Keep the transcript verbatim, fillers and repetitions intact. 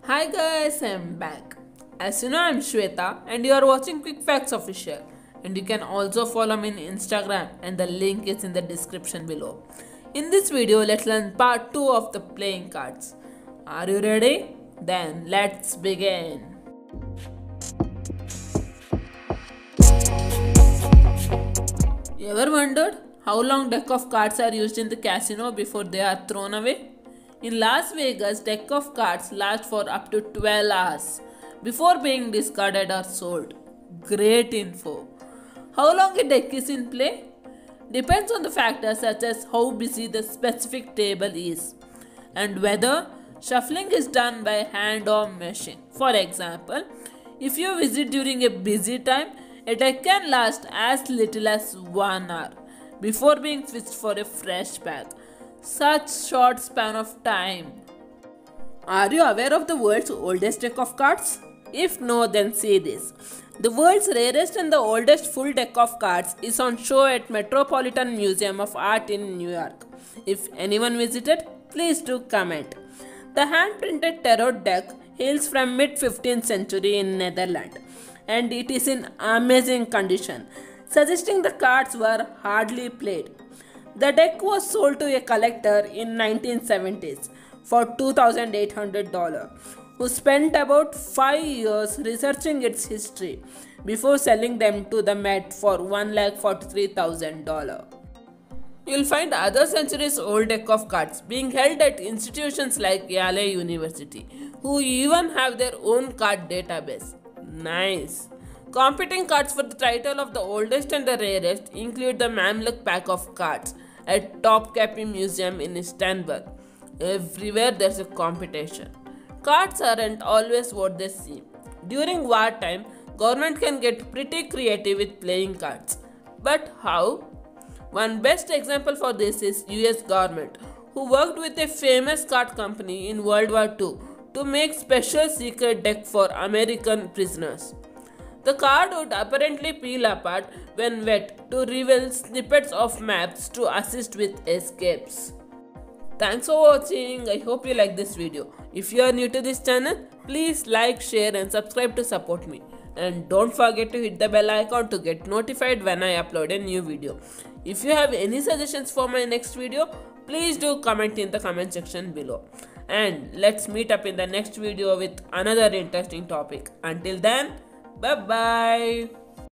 Hi guys, I'm back. As you know, I'm Shweta and you are watching Quick Facts Official. And you can also follow me on Instagram and the link is in the description below. In this video, let's learn part two of the playing cards. Are you ready? Then let's begin. You ever wondered how long deck of cards are used in the casino before they are thrown away? In Las Vegas, deck of cards last for up to twelve hours before being discarded or sold. Great info. How long a deck is in play? Depends on the factors such as how busy the specific table is and whether shuffling is done by hand or machine. For example, if you visit during a busy time, a deck can last as little as one hour before being switched for a fresh pack. Such short span of time. Are you aware of the world's oldest deck of cards? If no, then see this. The world's rarest and the oldest full deck of cards is on show at Metropolitan Museum of Art in New York. If anyone visited, please do comment. The hand-printed tarot deck hails from mid fifteenth century in Netherlands and it is in amazing condition, suggesting the cards were hardly played. The deck was sold to a collector in nineteen seventies for two thousand eight hundred dollars, who spent about five years researching its history before selling them to the Met for one lakh forty-three thousand dollars. You'll find other centuries old deck of cards being held at institutions like Yale University, who even have their own card database. Nice! Competing cards for the title of the oldest and the rarest include the Mamluk pack of cards at Topkapi Museum in Istanbul. Everywhere there's a competition. Cards aren't always what they seem. During wartime, government can get pretty creative with playing cards. But how? One best example for this is U S government, who worked with a famous card company in World War Two to make special secret deck for American prisoners. The card would apparently peel apart when wet to reveal snippets of maps to assist with escapes. Thanks for watching. I hope you like this video. If you are new to this channel, please like, share and subscribe to support me. And don't forget to hit the bell icon to get notified when I upload a new video. If you have any suggestions for my next video, please do comment in the comment section below. And let's meet up in the next video with another interesting topic. Until then, bye bye.